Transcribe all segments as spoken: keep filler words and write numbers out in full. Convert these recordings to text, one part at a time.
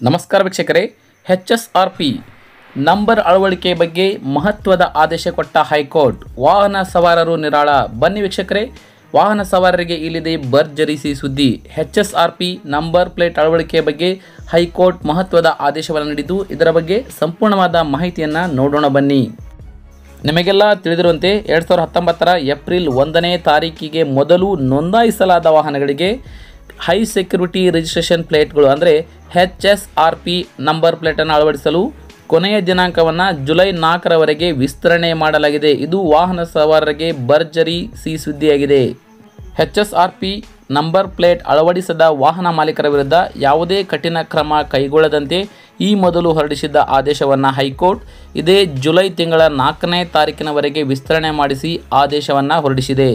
ನಮಸ್ಕಾರ ವೀಕ್ಷಕರೇ, H S R P number ಅಳವಡಿಕೆ ಬಗ್ಗೆ ಮಹತ್ವದ ಆದೇಶ ಕೊಟ್ಟ ಹೈಕೋರ್ಟ್. ವಾಹನ ಸವಾರರು ನಿರಾಳ. ಬನ್ನಿ ವೀಕ್ಷಕರೇ, ವಾಹನ ಸವಾರರಿಗೆ ಇಲ್ಲಿದೆ ಭರ್ಜರಿಸಿ ಸುದ್ದಿ. H S R P number plate ಅಳವಡಿಕೆ ಬಗ್ಗೆ ಹೈಕೋರ್ಟ್ ಮಹತ್ವದ ಆದೇಶವನ್ನು ನೀಡಿದ್ದು, ಇದರ ಬಗ್ಗೆ ಸಂಪೂರ್ಣವಾದ ಮಾಹಿತಿಯನ್ನು ನೋಡೋಣ ಬನ್ನಿ. ನಿಮಗೆಲ್ಲ ತಿಳಿದಿರುವಂತೆ ಎರಡು ಸಾವಿರದ ಹತ್ತೊಂಬತ್ತರ ಏಪ್ರಿಲ್ ಒಂದನೇ ತಾರೀಕಿಗೆ ಮೊದಲು ನೋಂದಾಯಿಸಲಾದ ವಾಹನಗಳಿಗೆ ಹೈ ಸೆಕ್ಯೂರಿಟಿ ರಿಜಿಸ್ಟ್ರೇಷನ್ ಪ್ಲೇಟ್ಗಳು ಅಂದರೆ H S R P number ಪ್ಲೇಟನ್ನು ಅಳವಡಿಸಲು ಕೊನೆಯ ದಿನಾಂಕವನ್ನು ಜುಲೈ ನಾಲ್ಕರವರೆಗೆ ವಿಸ್ತರಣೆ ಮಾಡಲಾಗಿದೆ. ಇದು ವಾಹನ ಸವಾರರಿಗೆ ಭರ್ಜರಿ ಸಿಹಿ ಸುದ್ದಿಯಾಗಿದೆ. H S R P number plate ಅಳವಡಿಸದ ವಾಹನ ಮಾಲೀಕರ ವಿರುದ್ಧ ಯಾವುದೇ ಕಠಿಣ ಕ್ರಮ ಕೈಗೊಳ್ಳದಂತೆ ಈ ಮೊದಲು ಹೊರಡಿಸಿದ್ದ ಆದೇಶವನ್ನು ಹೈಕೋರ್ಟ್ ಇದೇ ಜುಲೈ ತಿಂಗಳ ನಾಲ್ಕನೇ ತಾರೀಕಿನವರೆಗೆ ವಿಸ್ತರಣೆ ಮಾಡಿಸಿ ಆದೇಶವನ್ನು ಹೊರಡಿಸಿದೆ.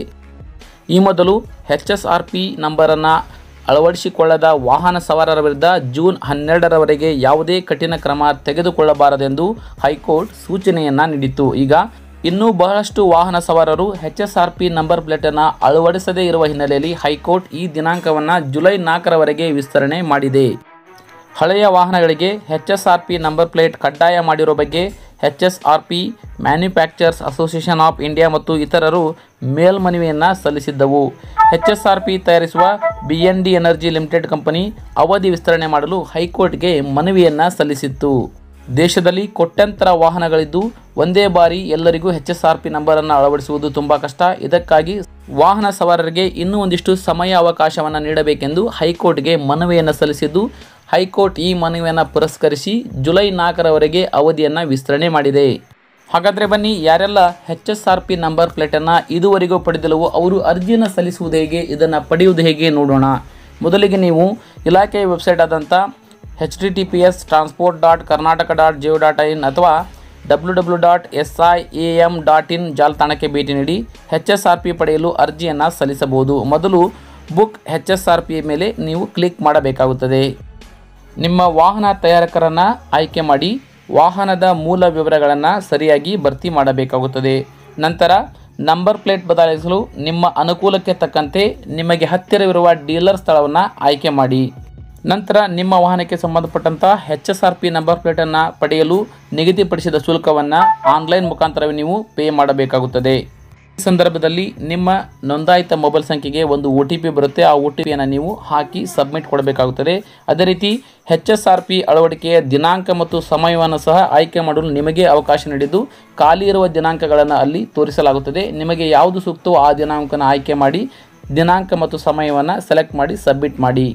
ಈ ಮೊದಲು ಎಚ್ ಎಸ್ ಆರ್ ಪಿ ನಂಬರನ್ನು ಅಳವಡಿಸಿಕೊಳ್ಳದ ವಾಹನ ಸವಾರರ ವಿರುದ್ಧ ಜೂನ್ ಹನ್ನೆರಡರವರೆಗೆ ಯಾವುದೇ ಕಠಿಣ ಕ್ರಮ ತೆಗೆದುಕೊಳ್ಳಬಾರದೆಂದು ಹೈಕೋರ್ಟ್ ಸೂಚನೆಯನ್ನು ನೀಡಿತ್ತು. ಈಗ ಇನ್ನೂ ಬಹಳಷ್ಟು ವಾಹನ ಸವಾರರು H S R P number ಪ್ಲೇಟನ್ನು ಅಳವಡಿಸದೇ ಇರುವ ಹಿನ್ನೆಲೆಯಲ್ಲಿ ಹೈಕೋರ್ಟ್ ಈ ದಿನಾಂಕವನ್ನು ಜುಲೈ ನಾಲ್ಕರವರೆಗೆ ವಿಸ್ತರಣೆ ಮಾಡಿದೆ. ಹಳೆಯ ವಾಹನಗಳಿಗೆ H S R P number plate ಕಡ್ಡಾಯ ಮಾಡಿರುವ ಬಗ್ಗೆ H S R P manufacturers association of India ಮತ್ತು ಇತರರು ಮೇಲ್ಮನವಿಯನ್ನು ಸಲ್ಲಿಸಿದ್ದವು. ಎಚ್ ಎಸ್ ಆರ್ ಪಿ ತಯಾರಿಸುವ B N D energy limited company ಅವಧಿ ವಿಸ್ತರಣೆ ಮಾಡಲು ಹೈಕೋರ್ಟ್ಗೆ ಮನವಿಯನ್ನು ಸಲ್ಲಿಸಿತ್ತು. ದೇಶದಲ್ಲಿ ಕೋಟ್ಯಂತರ ವಾಹನಗಳಿದ್ದು ಒಂದೇ ಬಾರಿ ಎಲ್ಲರಿಗೂ ಎಚ್ ಎಸ್ ಆರ್ ಪಿ ನಂಬರನ್ನು ಅಳವಡಿಸುವುದು ತುಂಬ ಕಷ್ಟ. ಇದಕ್ಕಾಗಿ ವಾಹನ ಸವಾರರಿಗೆ ಇನ್ನೂ ಒಂದಿಷ್ಟು ಸಮಯ ಅವಕಾಶವನ್ನು ನೀಡಬೇಕೆಂದು ಹೈಕೋರ್ಟ್ಗೆ ಮನವಿಯನ್ನು ಸಲ್ಲಿಸಿದ್ದು, ಹೈಕೋರ್ಟ್ ಈ ಮನವಿಯನ್ನು ಪುರಸ್ಕರಿಸಿ ಜುಲೈ ನಾಲ್ಕರವರೆಗೆ ಅವಧಿಯನ್ನು ವಿಸ್ತರಣೆ ಮಾಡಿದೆ. ಹಾಗಾದರೆ ಬನ್ನಿ, ಯಾರೆಲ್ಲ H S R P number ಪ್ಲೇಟನ್ನು ಇದುವರೆಗೂ ಪಡೆದಿಲ್ಲವೋ ಅವರು ಅರ್ಜಿಯನ್ನು ಸಲ್ಲಿಸುವುದು ಹೇಗೆ, ಇದನ್ನು ಪಡೆಯುವುದು ಹೇಗೆ ನೋಡೋಣ. ಮೊದಲಿಗೆ ನೀವು ಇಲಾಖೆಯ ವೆಬ್ಸೈಟ್ ಆದಂಥ H T T P S transport dot Karnataka dot G O dot in ಅಥವಾ W W dot S I A M dot in ಜಾಲತಾಣಕ್ಕೆ ಭೇಟಿ ನೀಡಿ ಎಚ್ ಎಸ್ ಆರ್ ಪಿ ಪಡೆಯಲು ಅರ್ಜಿಯನ್ನು ಸಲ್ಲಿಸಬಹುದು. ಮೊದಲು book H S R P ಮೇಲೆ ನೀವು ಕ್ಲಿಕ್ ಮಾಡಬೇಕಾಗುತ್ತದೆ. ನಿಮ್ಮ ವಾಹನ ತಯಾರಕರನ್ನು ಆಯ್ಕೆ ಮಾಡಿ ವಾಹನದ ಮೂಲ ವಿವರಗಳನ್ನು ಸರಿಯಾಗಿ ಭರ್ತಿ ಮಾಡಬೇಕಾಗುತ್ತದೆ. ನಂತರ ನಂಬರ್ ಪ್ಲೇಟ್ ಬದಲಾಯಿಸಲು ನಿಮ್ಮ ಅನುಕೂಲಕ್ಕೆ ತಕ್ಕಂತೆ ನಿಮಗೆ ಹತ್ತಿರವಿರುವ ಡೀಲರ್ ಸ್ಥಳವನ್ನು ಆಯ್ಕೆ ಮಾಡಿ. ನಂತರ ನಿಮ್ಮ ವಾಹನಕ್ಕೆ ಸಂಬಂಧಪಟ್ಟಂಥ H S R P number ಪ್ಲೇಟನ್ನು ಪಡೆಯಲು ನಿಗದಿಪಡಿಸಿದ ಶುಲ್ಕವನ್ನು ಆನ್ಲೈನ್ ಮುಖಾಂತರವೇ ನೀವು ಪೇ ಮಾಡಬೇಕಾಗುತ್ತದೆ. ಈ ಸಂದರ್ಭದಲ್ಲಿ ನಿಮ್ಮ ನೋಂದಾಯಿತ ಮೊಬೈಲ್ ಸಂಖ್ಯೆಗೆ ಒಂದು ಒ ಟಿ ಪಿ ಬರುತ್ತೆ. ಆ ಒ ಟಿ ಪಿಯನ್ನು ನೀವು ಹಾಕಿ ಸಬ್ಮಿಟ್ ಕೊಡಬೇಕಾಗುತ್ತದೆ. ಅದೇ ರೀತಿ ಎಚ್ ಎಸ್ ಆರ್ ಪಿ ಅಳವಡಿಕೆಯ ದಿನಾಂಕ ಮತ್ತು ಸಮಯವನ್ನು ಸಹ ಆಯ್ಕೆ ಮಾಡಲು ನಿಮಗೆ ಅವಕಾಶ ನೀಡಿದ್ದು, ಖಾಲಿ ಇರುವ ದಿನಾಂಕಗಳನ್ನು ಅಲ್ಲಿ ತೋರಿಸಲಾಗುತ್ತದೆ. ನಿಮಗೆ ಯಾವುದು ಸೂಕ್ತವೋ ಆ ದಿನಾಂಕನ ಆಯ್ಕೆ ಮಾಡಿ ದಿನಾಂಕ ಮತ್ತು ಸಮಯವನ್ನು ಸೆಲೆಕ್ಟ್ ಮಾಡಿ ಸಬ್ಮಿಟ್ ಮಾಡಿ.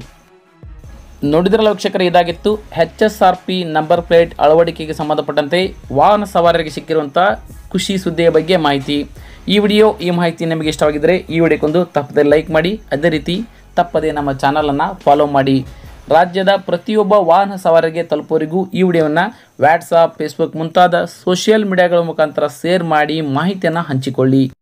ನೋಡಿದ್ರಲ್ಲ ವೀಕ್ಷಕರೇ, ಇದಾಗಿತ್ತು H S R P number plate ಅಳವಡಿಕೆಗೆ ಸಂಬಂಧಪಟ್ಟಂತೆ ವಾಹನ ಸವಾರರಿಗೆ ಸಿಕ್ಕಿರುವಂಥ ಖುಷಿ ಸುದ್ದಿಯ ಬಗ್ಗೆ ಮಾಹಿತಿ. ಈ ವಿಡಿಯೋ ಈ ಮಾಹಿತಿ ನಿಮಗೆ ಇಷ್ಟವಾಗಿದ್ದರೆ ಈ ವಿಡಿಯೋಕ್ಕೊಂದು ತಪ್ಪದೆ ಲೈಕ್ ಮಾಡಿ. ಅದೇ ರೀತಿ ತಪ್ಪದೆ ನಮ್ಮ ಚಾನಲನ್ನು ಫಾಲೋ ಮಾಡಿ. ರಾಜ್ಯದ ಪ್ರತಿಯೊಬ್ಬ ವಾಹನ ಸವಾರರಿಗೆ ತಲುಪುವವರೆಗೂ ಈ ವಿಡಿಯೋವನ್ನು ವಾಟ್ಸಾಪ್, ಫೇಸ್ಬುಕ್ ಮುಂತಾದ ಸೋಷಿಯಲ್ ಮೀಡಿಯಾಗಳ ಮುಖಾಂತರ ಶೇರ್ ಮಾಡಿ ಮಾಹಿತಿಯನ್ನು ಹಂಚಿಕೊಳ್ಳಿ.